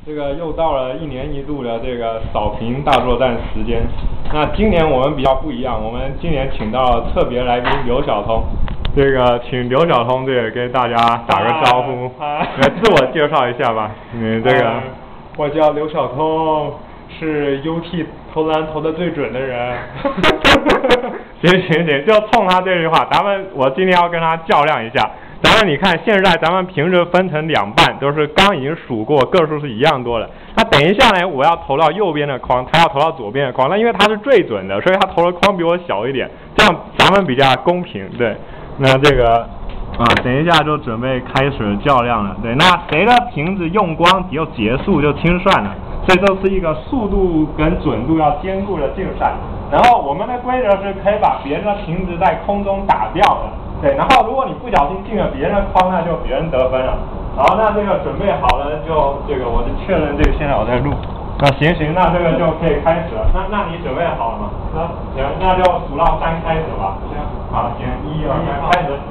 这个又到了1年1度的这个扫屏大作战时间。那今年我们比较不一样，我们今年请到了特别来宾刘晓通。这个请刘晓通这个跟大家打个招呼，来自我介绍一下吧。这个我叫刘晓通，是 UT 投篮投的最准的人。 行，就冲他这句话，我今天要跟他较量一下。咱们你看，现在咱们平时分成2半，都是刚已经数过，个数是一样多的。那等一下呢，我要投到右边的框，他要投到左边的框。那因为他是最准的，所以他投的框比我小一点，这样咱们比较公平。对，那这个等一下就准备开始较量了。对，那谁的瓶子用光就结束就清算了。所以这是一个速度跟准度要兼顾的竞赛。然后我们的规则是可以把别人的瓶子在空中打掉的。对，然后如果你不小心进了别人的框，那就别人得分了。好，那这个准备好了，就这个我就确认这个现在我在录。那行，那这个就可以开始了。那你准备好了吗？行，那就数到3开始吧。行，好，行，1、2、3，开始。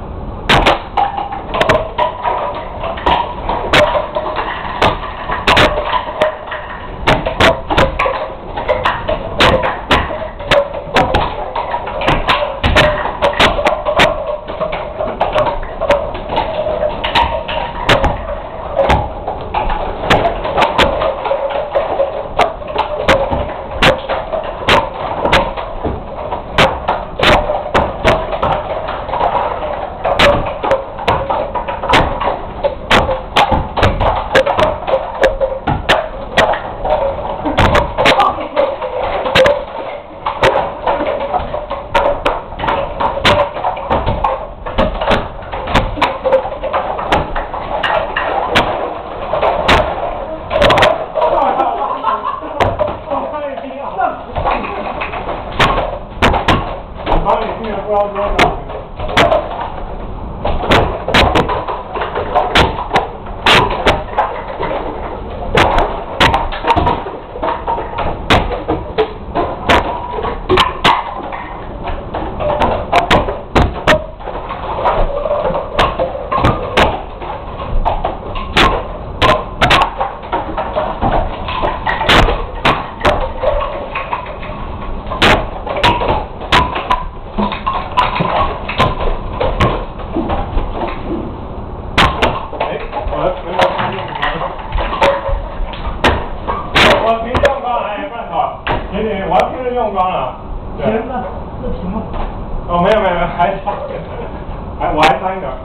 我还3个。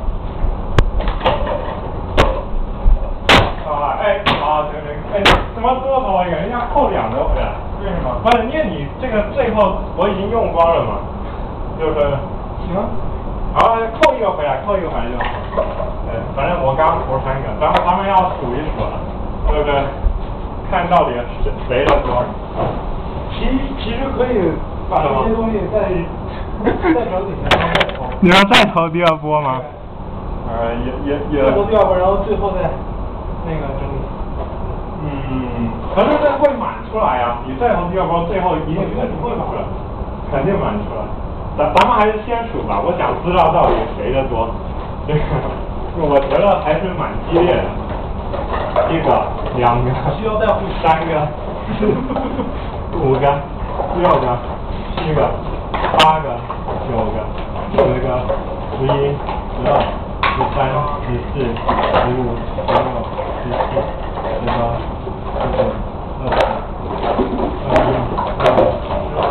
行，怎么多投一个？人家扣2个回来，为什么？不是，因为你这个最后我已经用光了嘛，就是行。好，扣一个回来就好。反正我刚投3个，咱们要数一数了，对不对？看到底谁的多。 其实可以把这些东西再调几下，然后再投。 你要再投第2波吗？ 也再投第2波，然后最后再那个整理。 可是这会满出来啊！你再投第2波，最后一定肯定会满出来，肯定满出来。咱们还是先数吧，我想知道到底谁的多。这个我觉得还是蛮激烈的。1个、2个， 需要带回 3个、5个、6个、7个、8个、9个、10个、11、12、13、14、15、16、17、18、19、20、21、22、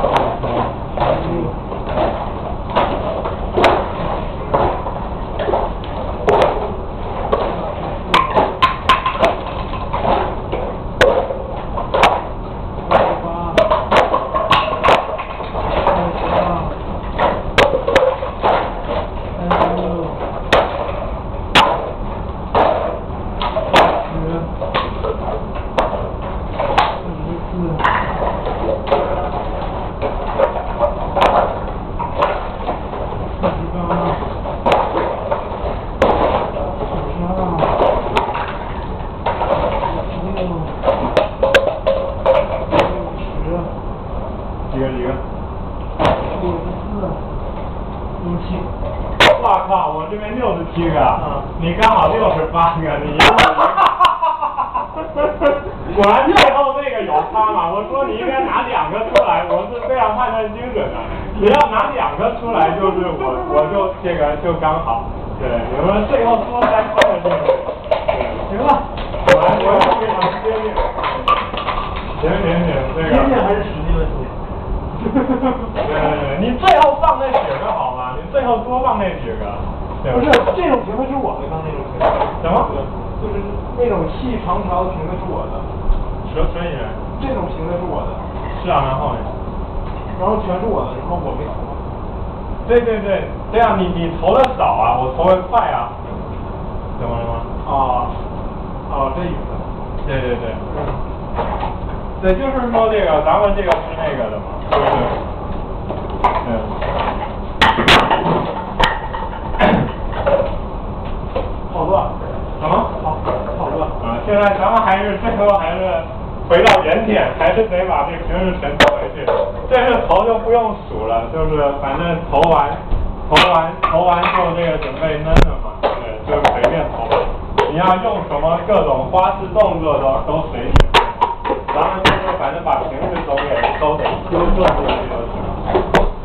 哇靠！我这边67个，你刚好68个，你赢我。 果然最后那个有差嘛，我说你应该拿2个出来，我是非常判断精准的，只要拿2个出来就是我就这个就刚好，对，有人最后说3分的这个， 行了， 果然我非常接近，行，这个。 接近还是实际问题。 对，你最后放那几个好吗？你最后多放那几个。 不是，这种瓶子是我的，刚那种瓶子。 什么？ 就是那种细长条的瓶子是我的。 所以呢？ 这种瓶子是我的。 是啊，然后呢？ 然后全是我的，然后我没投。 对，这样你投的少啊，我投的快啊。怎么了吗？ 这意思。 对。对，就是说这个，咱们这个是那个的嘛，就是， 好乱。 什么？ 好乱。 现在咱们最后还是回到原点，还是得把这个平时全投回去。这是投就不用数了，就是反正投完就这个准备扔了嘛，对，就随便投。你要用什么各种花式动作都随你。咱们就是反正把瓶子都给丢转出去就行了。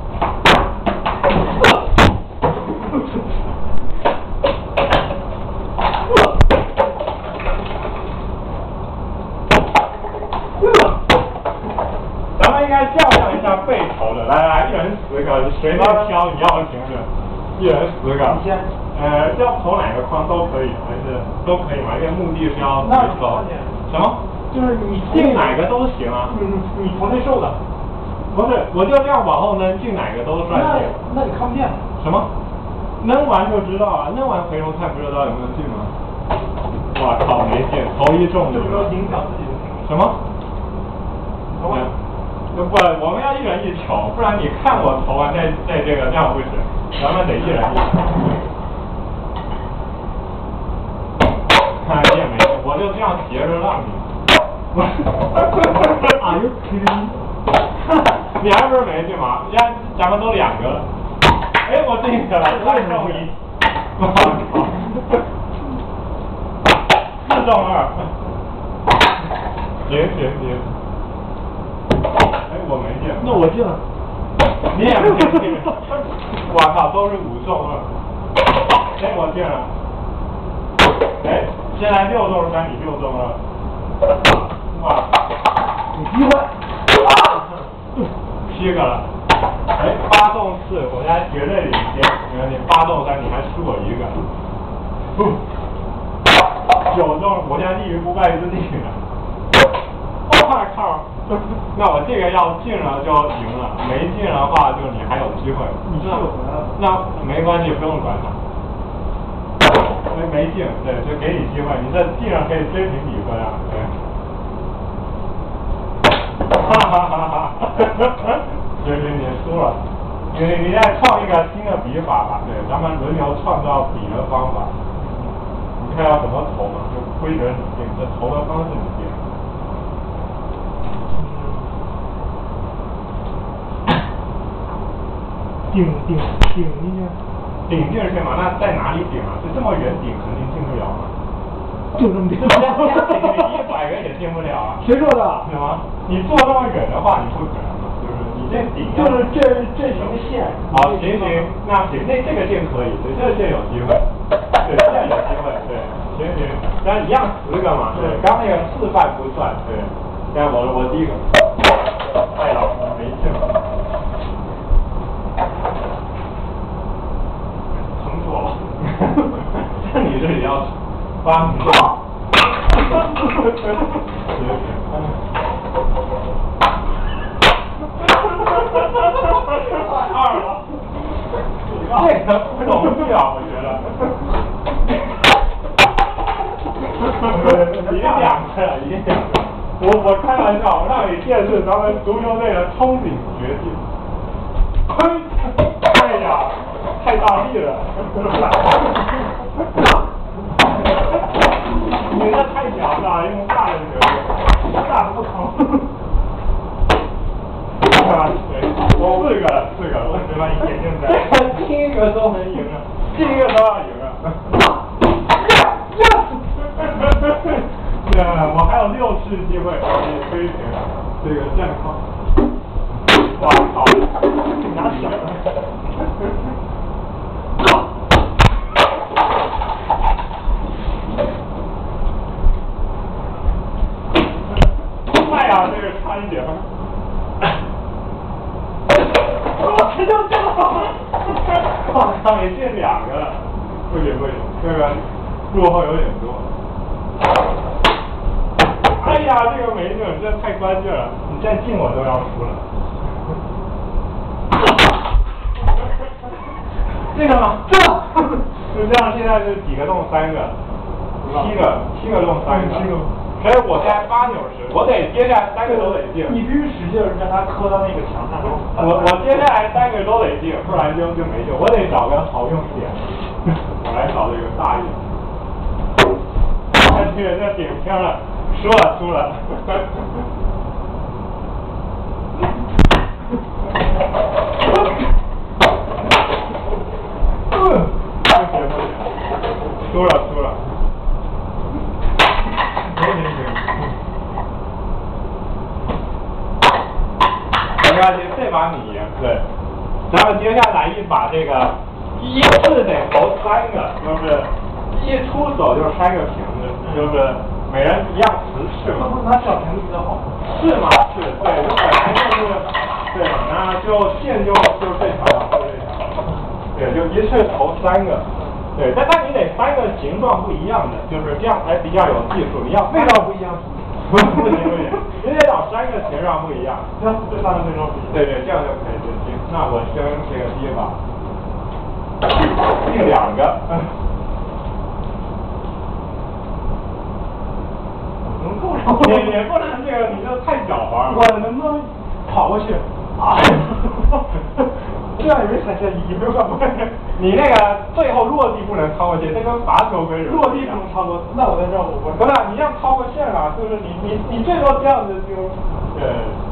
咱们应该较量一下被投的，来，一人10个，你随便挑你要的瓶子，一人10个。 你先。 要投哪个框都可以，还是都可以嘛？因为目的是要投。什么？ 就是你进哪个都行啊。 你投那瘦的。 不是，我就这样往后扔，进哪个都算进。 那你看不见。 什么？扔完就知道啊，扔完回头看不知道有没有进吗？哇靠，没进，头一中就。 这个影响自己的评论。 什么？不，我们要一人一球，不然你看我投完再这个，这样不行，咱们得一人一球。看你也没进，我就这样斜着让你。 啊，有可能。 你还不是没进吗？咱们都2个了。哎，我进去了，3中1。我靠！4中2。行。哎，我没进。 那我进了。 你也没进。我靠，都是5中2。哎，我进了。哎，现在6中3，你6中2。哇， 有机会。 7个了。哎，8中4，我现在绝对领先。你8中3，你还输我1个。9中，我现在立于不败之地了。我靠！那我这个要进了就赢了，没进的话就你还有机会。那没关系，不用管它。没进，对，就给你机会，你这进了可以追平比分啊，对。行，你输了，你再创一个新的比法吧，对，咱们轮流创造比的方法。你看要怎么投嘛，就规则你定，这投的方式你定。 顶进去。 顶进去嘛？那在哪里顶啊？就这么远顶肯定进不了嘛。 就这么顶。 100个也进不了啊。 谁说的？ 什么？你坐那么远的话，你不可能嘛，就是你这顶。 就是这条线。 好，行，那行，这个线可以，对，这个线有机会，对，线有机会，对，行，那一样10个嘛，对，刚那个示范不算，对，现在我第一个，哎呀，没劲了。疼死我了！那你这里要发明。2了，这个不容易啊，我觉得。已经2个了，已经2个。我开玩笑，我让你见识咱们足球队的冲顶绝技。哎呀，太大力了！你这太强了，用大人绝技，大不疼。我4个，我只把你点进来，进一个都能赢啊，进一个都要赢啊。对，我还有6次次机会可以推平这个战况。哇靠！ 你拿小的。 快呀，这个差一点。 这就这么好。 哇靠！也进2个了，不行，这个落后有点多。哎呀，这个没准，这太关键了，你再进我都要输了。 这个吗？这就这样，现在是几个中3个，7个中3个。 7个。 所以我现在8扭10，我得接下来3个都得进。 你必须使劲让它磕到那个墙上。 我接下来3个都得进，不然就没救。我得找个好用点，我来找这个大一点。这顶天了，输了。输了。没关系，这把你赢。对，咱们接下来一把这个一次得投3个，就是一出手就3个瓶子，就是每人一样10次嘛。 那不是拿小瓶子比较好？ 是吗？是，对，就本来就是对嘛，那就线就这条嘛，就这条。对，就一次投3个。对，但你得3个形状不一样的，就是这样才比较有技术。你要味道不一样。 不行，你得找3个形状不一样， 这3个味道不一样。 对，这样就可以行。那我先这个第一把进2个。 能够上。 也不能这个，你这太狡猾了。 我能不能跑过去？啊！这样也没踩下一没有办法。 你那个最后落地不能超过去，这跟罚球跟落地不能超过，那我在这儿我不是，你要超过线了，就是你最多这样子就对。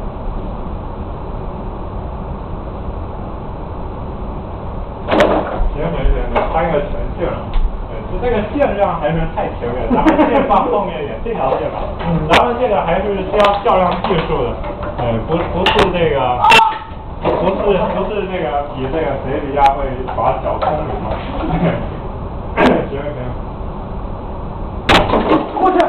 行，3个全进了。对，这个线量还是太前面，咱们线放后面一点，这条线吧。咱们这个还是需要较量技术的，不是这个。不是这个比这个谁比较会耍小聪明吗？行。 过去。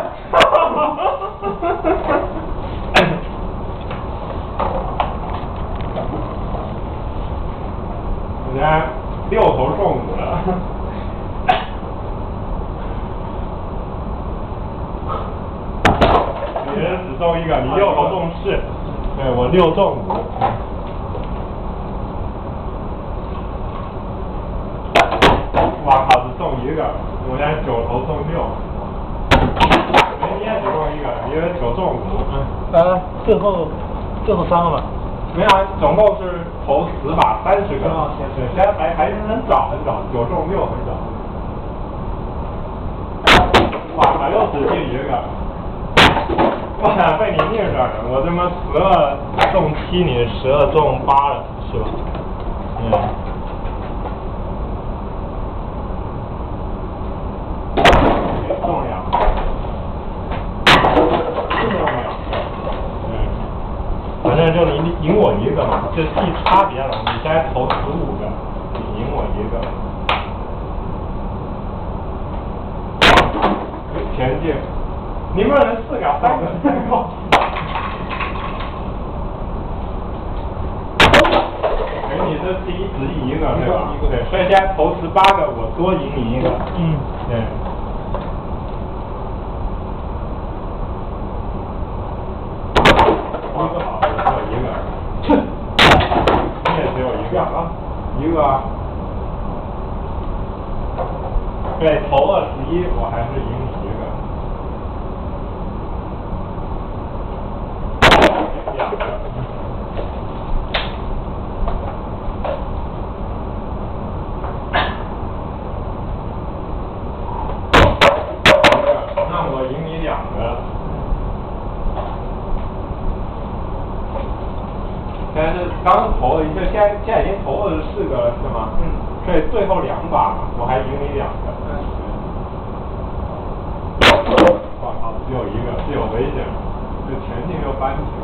我现在6投中5了。你人只中1个，你6投中4，对我6中5。哇靠，只中1个，我现在9投中6。你也只中1个，因为9中5。 最后3个吧。 没有，总共是投10把30个。对，现在还是很早，9中6很早。哇，又只进1个。哇，被你逆转了，我他妈12中7，你12中8了，是吧？中2个，反正就你赢我1个嘛，这记差别了。你现在投15个，你赢我1个。前进，你们人4个3个3个。你这第一只赢1个对吧？对，所以现在投18个，我多赢你1个。对。1个好，只有1个。你也只有1个啊？1个啊。对，投21，我还是赢你1个。2个。那我赢你2个。现在是刚投了一个，现在已经投24个了，是吗？所以最后2把我还赢你2个。哇靠，只有1个，是有危险。 扳手。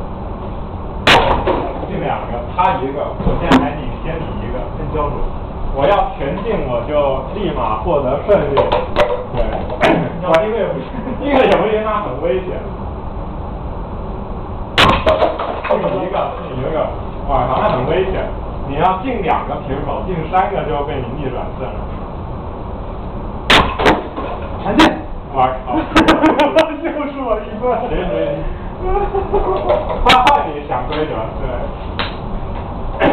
进两个，他一个，我现在还领先你一个，先交手。我要全进，我就立马获得胜利。对，我因为一个有人他很危险。进一个，哇，那很危险。你要进两个平手，进三个就被你逆转胜了。 传进。 我靠！ 就是我一个。 行。换你想规则，对。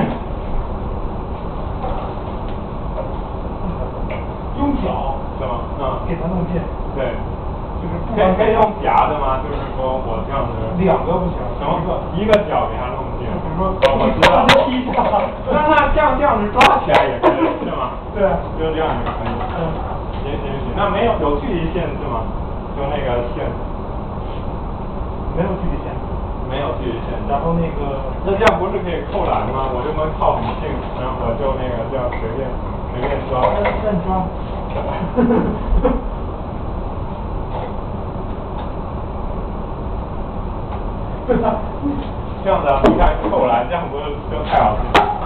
用脚是吗？ 给它弄进。 对。就是可以用夹的吗？就是说我这样子。 两个不行。 什么？一个脚给它弄进。 比如说， 我知道。 踢一下。 那这样子抓起来也可以，是吗？ 对。 就这样也可以。行。那没有距离限制吗？就那个线。 没有距离线。 没有距离线。 然后那个。 那这样不是可以扣篮吗？我就能靠很近，然后我就那个这样随便抓。 那你抓。 这样子啊，你看扣篮，这样不是就太好听了？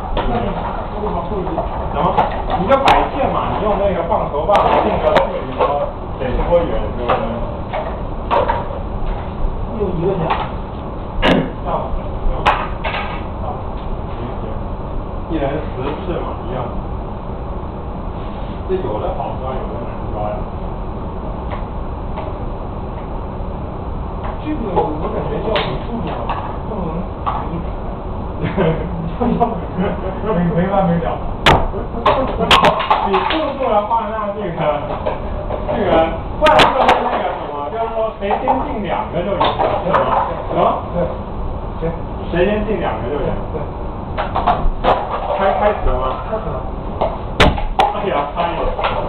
什么？你就摆线嘛，你用那个棒球棒定个距离说得多远，对不对？ 又一个奖。 到。行，一人10次嘛，一样。这有的好抓，有的难抓呀。 这个我感觉要有速度吧，不能打一点。没完没了。 你速度的话，那这个，不然就是那个什么，就是说谁先进两个就赢了，是吗？什么？ 对。行。 谁先进两个就赢。 对。 开始了吗？ 开始了。 哎呀，差一点。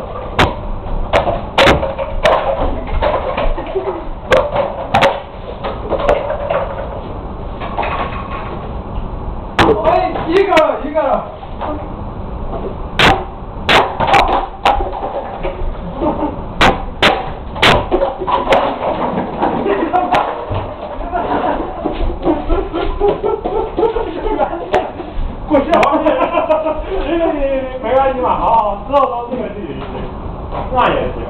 哎，一个。过去了。 没关系嘛，好，之后都这个距离行，那也行。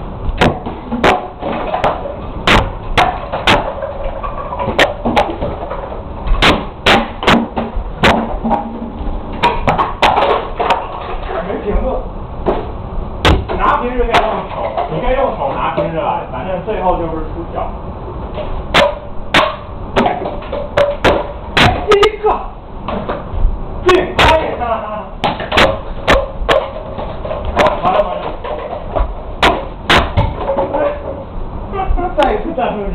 没瓶子。 拿瓶子可以用手，你可以用手拿瓶子来，反正最后就是出脚。 一个。 进，哎呀！完了。 再一次战胜你。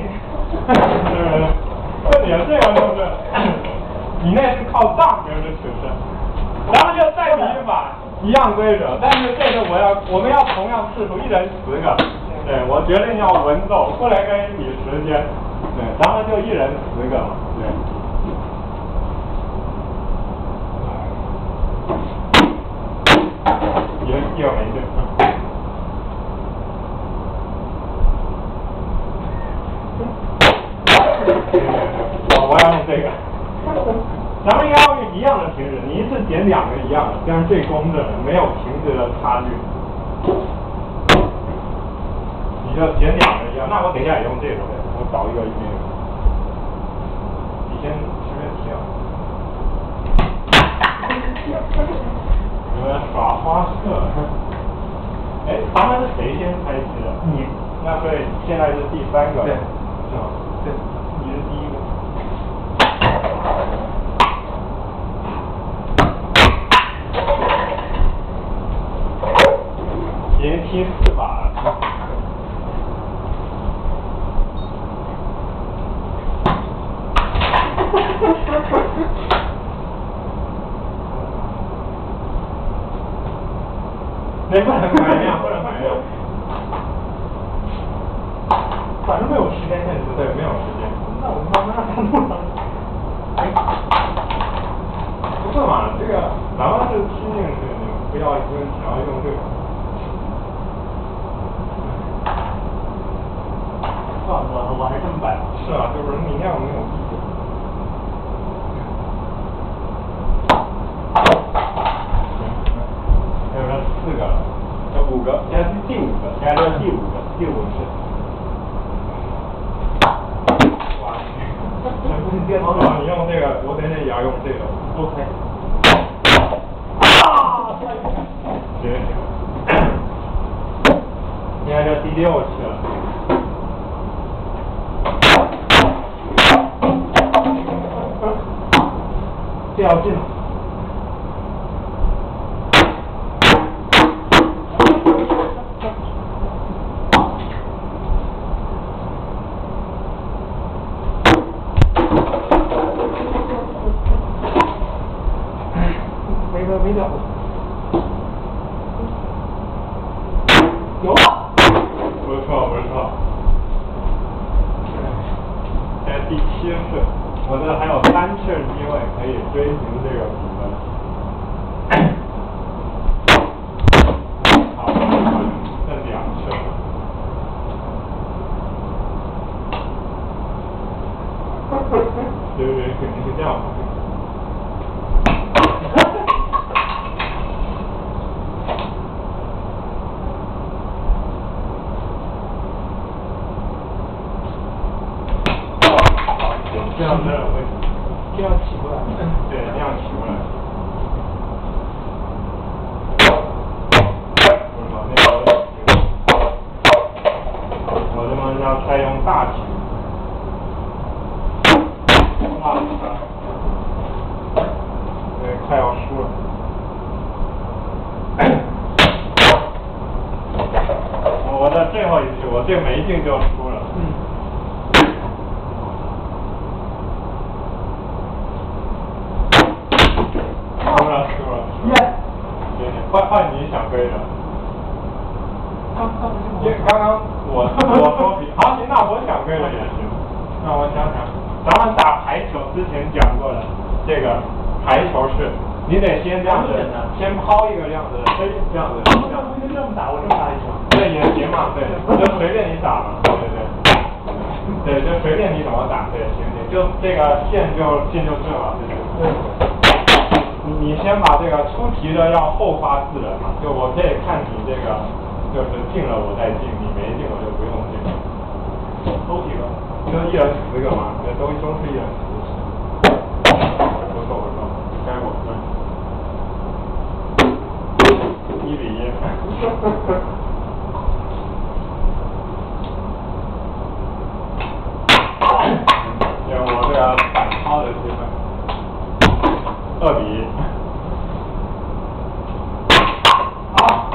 这个就是，你那是靠荡型的取胜，然后就再比一把，一样规则，但是这个我们要同样次数，一人10个。对，我决定要文斗，不能跟你比时间。对，咱们就一人10个嘛。对。一个没进。我要用这个。咱们应该要用一样的停止，你一次捡2个一样的，这样最公正，没有停止的差距。你就捡2个一样，那我等一下也用这个，我找一个那个。你先随便踢啊。你们耍花色。哎，咱们是谁先开机的？ 你。 那所以现在是第3个。 对。 是吗？ 对。 你是第1个。已经踢4把了。那不能买量，不能买量。 反正没有时间限制。 对，没有时间。 那我慢慢让他弄了。 不是嘛，这个咱们是拼命式，你不要想要用这个。 算了，我还真摆了。 是啊，就是你那样没有意义。 电脑。 好，你用这个，我等等也要用这个。 OK。 行。现在就第6期了。 这要进了。没了。有了。 不错。现在第7次，我这还有3次机会可以追平这个比分。好，剩2次。对，肯定是这样。这样子会， 这样起过来。 对，这样起过来。我这么要采用大体。哇，对，快要输了。我的最后一局，我这没进就输了。输了。换你想对的。因为刚刚我说比好行，那我想对了也行。那我想想，咱们打排球之前讲过了，这个排球是，你得先这样子，先抛一个这样子，这样子。 这么打，我这么打也行。 对，也行嘛，对，就随便你打嘛，对，就随便你怎么打，对，行，就这个线就正了，对。你先把这个出题的要后发制人嘛，就我可以看你这个就是进了我再进，你没进我就不用进。都几个？就1人10个嘛，对，都是1人10个。不错，该我分。1比1。就我这个反超的机会。2比1。好。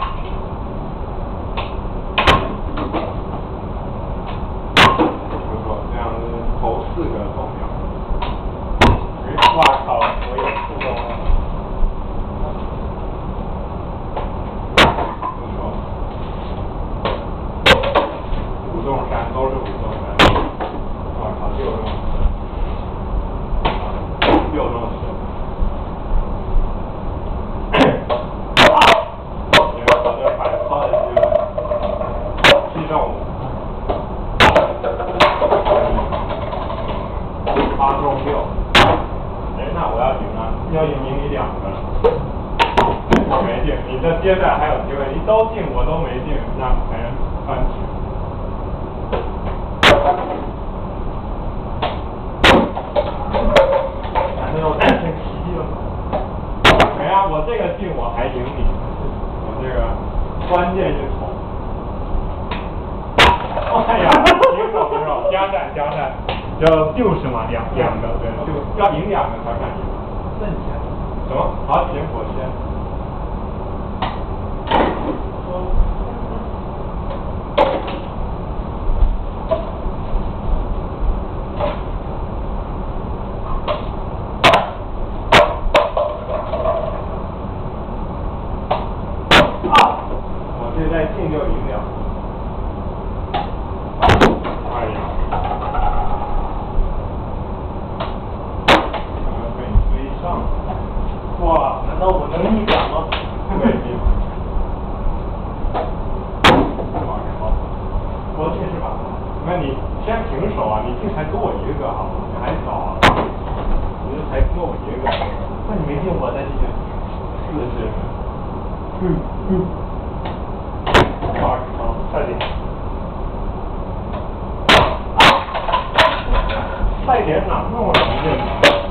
不错，这样子投4个中秒。哇靠，我也触动了。不错。5中3都是5中3。哇靠，6中10。6中10。8中6，那我要赢了，要赢你2个了。我没进，你这接下来还有机会，你都进我都没进，那才能翻局。反正我太奇迹了。没啊，我这个进我还赢你，我这个关键是投。哎呀，平手，加战。就60嘛，两个，对，就要赢2个才敢赢。 那你先。 什么？好，行，我先。我这再进就赢2个。哎呀。哇， 难道我能逆转吗？ 没劲。哇靠！我进是吧？那你先平手啊！你进才多我1个好吗？你还早啊！你这才多我1个。 那你没进我再进去。 哇靠！快点！ 菜点哪那么容易呢？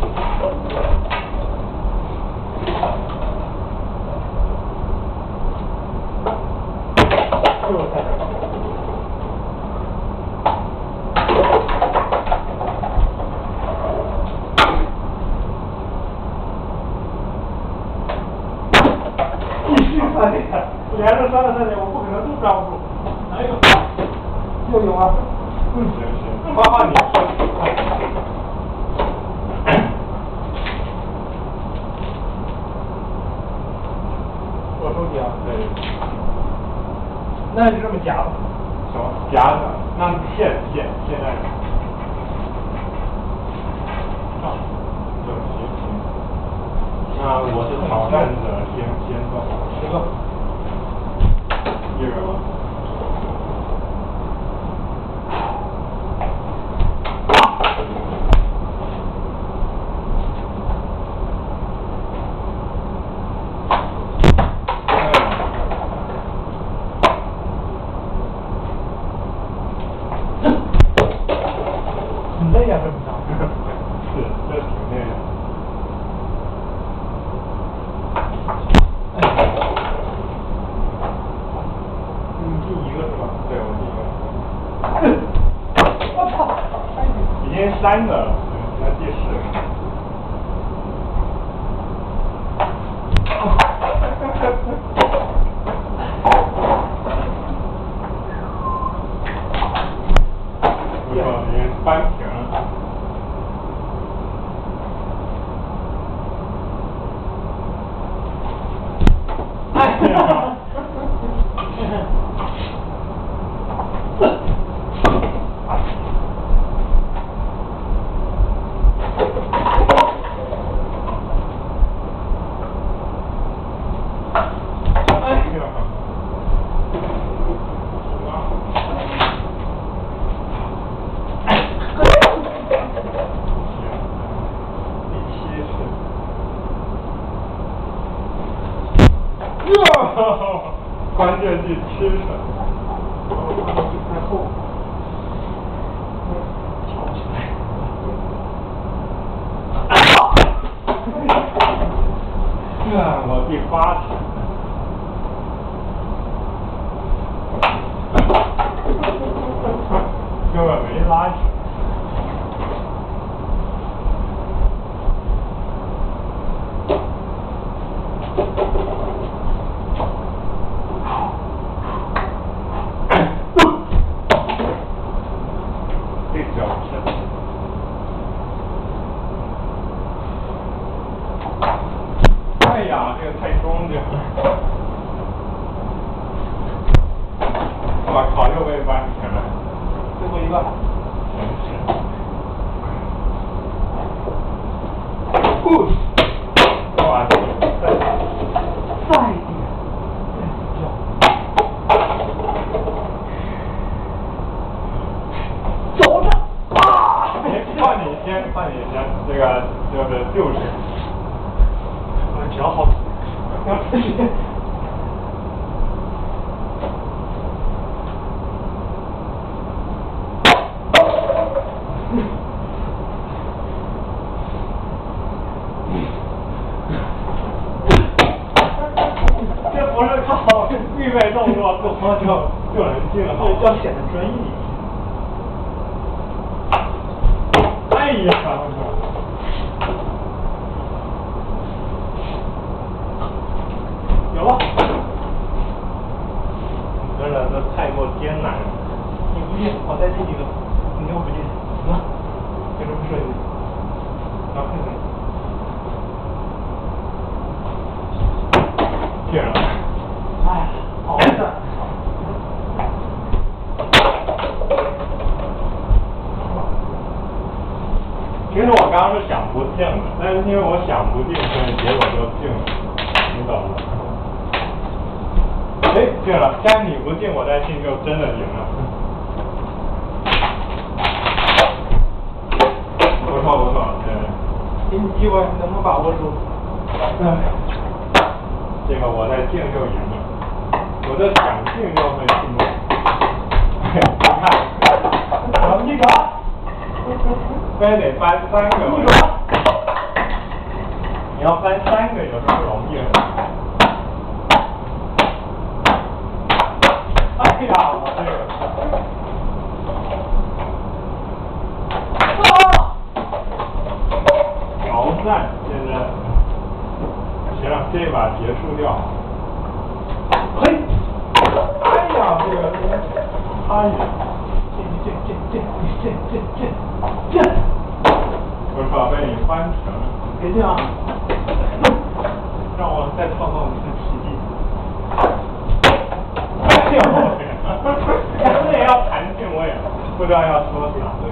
连着3个3点，我不可能都抓不住。哪有？又有啊！行，花花你。 我手机啊。 对。 那就这么夹吧。 什么？夹着？那现在。啊。行。那我是挑战者，先动。 10个。 1个吧。 很累啊，这么长。 是，这挺累的。你第1个是吧？对，我第1个。 我操！ 已经3个了，那第4个。不错，已经扳平了。哎呀！关键第7层。 太厚。翘起来。 我第8层。根本没拉起。哎呀，这个太中间了！我靠，又被扳平了。 最后1个。 真是。哇， 再一点。走着啊！ 换你先，这个就是60。 我脚好。 这不是靠预备动作就能进了， 要显得专业一些。 哎呀！ 有了。 真的是太过艰难了。 你不信，我再进一个。你又不进，行吧？就这么设计。然后看看。 进了。 哎，好事。 其实我刚刚是想不进的，但是因为我想不进，所以结果就进了，你懂吗？哎，进了，但是你不进，我再进就真的赢了。不错，对。 给你机会，能不能把握住？ 这个我再进就赢了，我这想进就会进入。你看， 你看。 非得翻3个。你要翻3个有时候不容易。哎呀，我这个。挑战现在，行了，这把结束掉。嘿，哎呀，这个，哎呀，这，我靠，被你翻成了。别这样，让我再套套你的体力。哎呀，我天，这也要弹性，我也不知道要说啥对。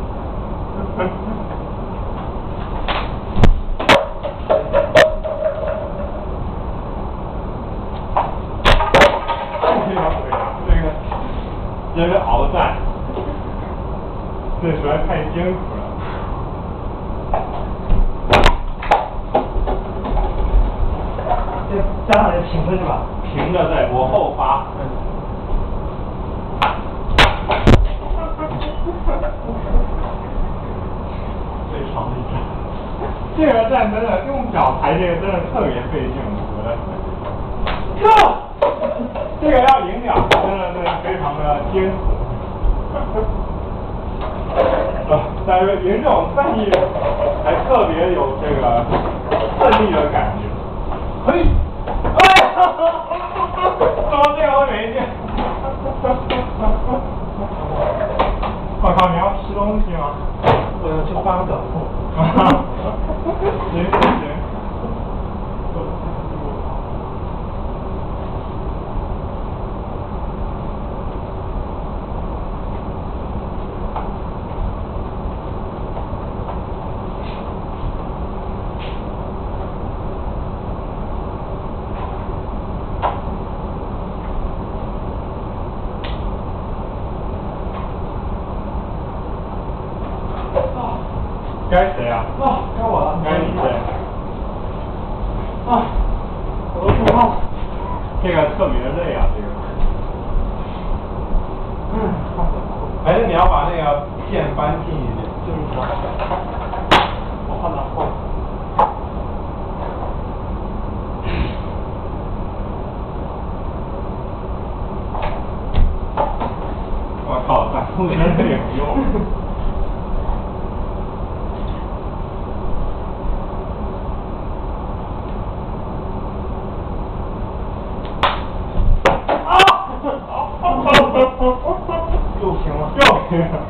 这个鏖战，这实在太辛苦了。 这加上来平着是吧？ 平着再往后发。最长的一战，这个战真的用脚抬这个真的特别费劲，我觉得。这个要赢2个，真的是非常的艰苦。但是赢这种战役还特别有这个胜利的感觉。嘿，哎呀，怎么这个会没劲？我靠，你要吃东西吗？ 我要去翻个。 行。该谁啊？ 该我了。 该你对。 我都不怕。 这个特别累啊，这个。还是你要把那个线搬近一点。 就是这样。我换哪换？ 我靠，反后面这也不用。 又平了。 又平了。